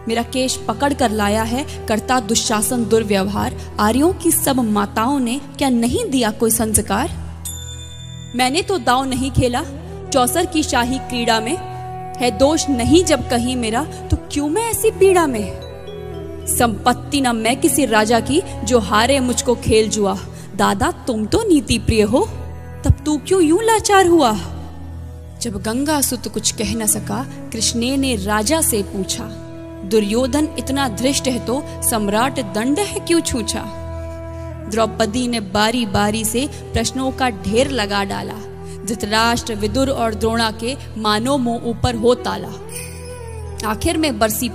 मेरा केश पकड़ कर लाया है, करता दुशासन दुर्व्यवहार। आर्यों की सब माताओं ने क्या नहीं दिया कोई संस्कार? मैंने तो दांव नहीं खेला चौसर की शाही क्रीड़ा में, है दोष नहीं जब कहीं मेरा, तो क्यों मैं ऐसी पीड़ा में? संपत्ति न मैं किसी राजा की, जो हारे मुझको खेल जुआ। दादा तुम तो नीति प्रिय हो, तब तू क्यों यूं लाचार हुआ? जब गंगा सुत कुछ कह न सका, कृष्ण ने राजा से पूछा। दुर्योधन इतना धृष्ट है तो सम्राट दंड है क्यों छूछा? द्रौपदी ने बारी बारी से प्रश्नों का ढेर लगा डाला। धृतराष्ट्र, विदुर और द्रोणा के मानो मुंह ऊपर हो ताला। आखिर में बरसी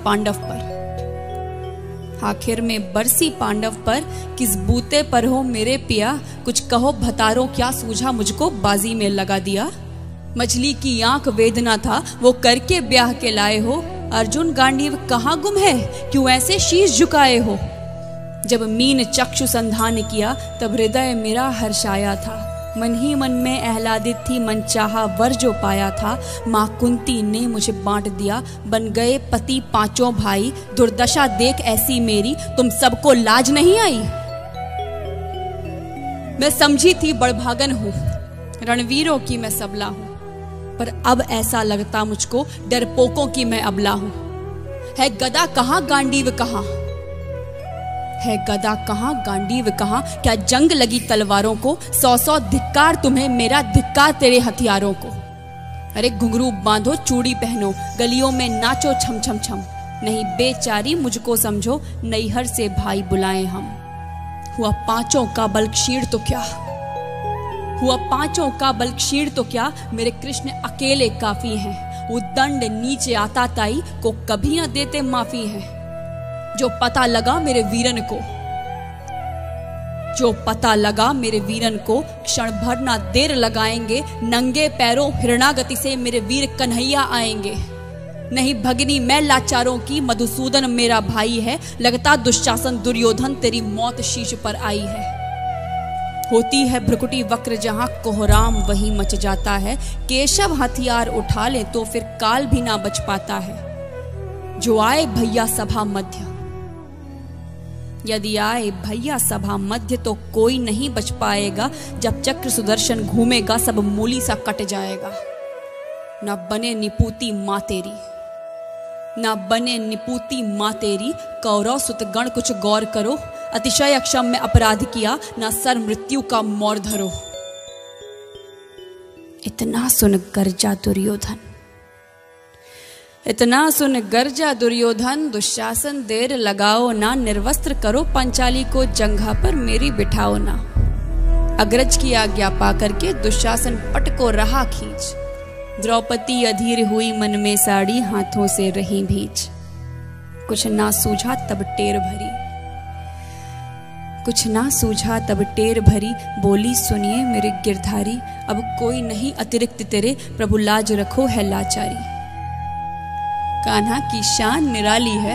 पांडव पर किस बूते पर हो मेरे पिया? कुछ कहो भतारो क्या सूझा मुझको बाजी में लगा दिया? मछली की आंख वेदना था वो करके ब्याह के लाए हो। अर्जुन गांडीव कहाँ गुम है, क्यों ऐसे शीश झुकाए हो? जब मीन चक्षु संधान किया, तब हृदय मेरा हर्षाया था। मन ही मन में आह्लादित थी, मन चाहा वर जो पाया था। माँ कुंती ने मुझे बांट दिया, बन गए पति पांचों भाई। दुर्दशा देख ऐसी मेरी, तुम सबको लाज नहीं आई? मैं समझी थी बड़भागन हूँ, रणवीरों की मैं सबला हूँ, पर अब ऐसा लगता मुझको डरपोकों की मैं अबला हूँ। है गदा कहाँ गांडीव कहाँ, है गदा कहाँ गांडीव कहाँ? क्या जंग लगी तलवारों को? 100 धिक्कार तुम्हें, मेरा धिक्कार तेरे हथियारों को। अरे घुंघरू बांधो चूड़ी पहनो, गलियों में नाचो छम छम छम। नहीं बेचारी मुझको समझो, नैहर से भाई बुलाएं हम। हुआ पांचों का बल क्षीण तो क्या, हुआ पांचों का बल क्षीण तो क्या? मेरे कृष्ण अकेले काफी हैं। वो दंड नीचे आता ताई को कभी न देते माफी है। जो पता लगा मेरे वीरन को, जो पता लगा मेरे वीरन को, क्षण भर ना देर लगाएंगे। नंगे पैरों हिरणागति से मेरे वीर कन्हैया आएंगे। नहीं भगनी मैं लाचारों की, मधुसूदन मेरा भाई है। लगता दुशासन दुर्योधन तेरी मौत शीश पर आई है। होती है भ्रुकुटी वक्र जहां कोहराम वहीं मच जाता है। केशव हथियार उठा ले तो फिर काल भी ना बच पाता है। जो आए भैया सभा मध्य, यदि आए भैया सभा मध्य, तो कोई नहीं बच पाएगा। जब चक्र सुदर्शन घूमेगा, सब मूली सा कट जाएगा। न बने निपूती माँ तेरी, न बने निपूती माँ तेरी। कौरव सुतगण कुछ गौर करो, अतिशय अक्षम्य अपराध किया, न सर मृत्यु का मोर धरो। इतना सुन गर्जा दुर्योधन, इतना सुन गर्जा दुर्योधन। दुशासन देर लगाओ ना, निर्वस्त्र करो पंचाली को, जंघा पर मेरी बिठाओ ना। अग्रज की आज्ञा पा करके दुशासन पट को रहा खींच। द्रौपदी अधीर हुई मन में साड़ी, हाथों से रही भींच। कुछ ना सूझा तब टेर भरी, कुछ ना सूझा तब टेर भरी। बोली सुनिए मेरे गिरधारी, अब कोई नहीं अतिरिक्त तेरे, प्रभु लाज रखो है लाचारी। कान्हा की शान निराली है,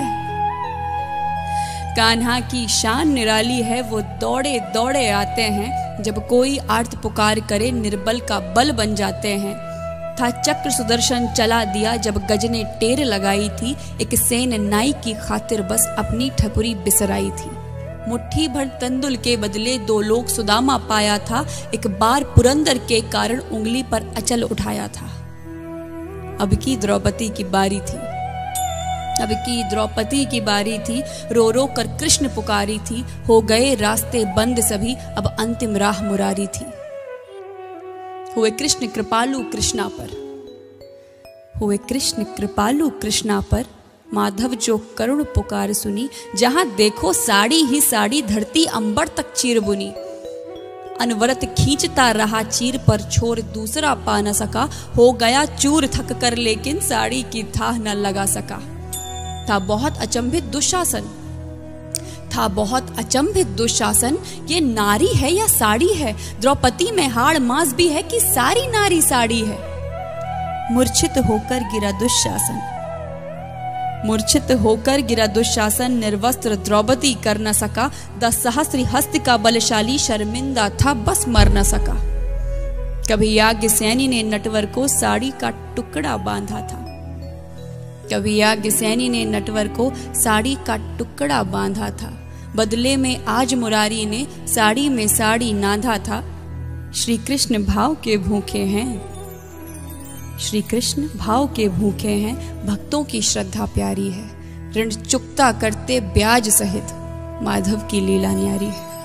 कान्हा की शान निराली है। वो दौड़े दौड़े आते हैं, जब कोई आर्त पुकार करे निर्बल का बल बन जाते हैं। था चक्र सुदर्शन चला दिया, जब गज ने टेर लगाई थी। एक सेन नाई की खातिर बस अपनी ठकुरी बिसराई थी। मुट्ठी भर तंदुल के बदले 2 लोग सुदामा पाया था। एक बार पुरंदर के कारण उंगली पर अचल उठाया था। अब की द्रौपदी की बारी थी, अब की द्रौपदी की बारी थी। रो रो कर कृष्ण पुकारी थी। हो गए रास्ते बंद सभी, अब अंतिम राह मुरारी थी। हुए कृष्ण कृपालु कृष्णा पर, हुए कृष्ण कृपालु कृष्णा पर। माधव जो करुण पुकार सुनी, जहां देखो साड़ी ही साड़ी, धरती अंबर तक चीर बुनी। अनवरत खींचता रहा चीर पर, छोर दूसरा पा न सका। हो गया चूर थक कर, लेकिन साड़ी की थाह न लगा सका। था बहुत अचंभित दुशासन, था बहुत अचंभित दुशासन। ये नारी है या साड़ी है? द्रौपदी में हाड़ मांस भी है कि सारी नारी साड़ी है? मूर्छित होकर गिरा दुशासन, मूर्छित होकर गिरा दुशासन। निर्वस्त्र द्रौपदी कर न सका। 10 सहस्त्र हस्त का बलशाली, शर्मिंदा था बस मर न सका। कभी याज्ञसेनी ने नटवर को साड़ी का टुकड़ा बांधा था। कवि याज्ञसेनी ने नटवर को साड़ी का टुकड़ा बांधा था, बदले में आज मुरारी ने साड़ी में साड़ी नाधा था। श्री कृष्ण भाव के भूखे हैं, श्री कृष्ण भाव के भूखे हैं, भक्तों की श्रद्धा प्यारी है। ऋण चुकता करते ब्याज सहित, माधव की लीला न्यारी है।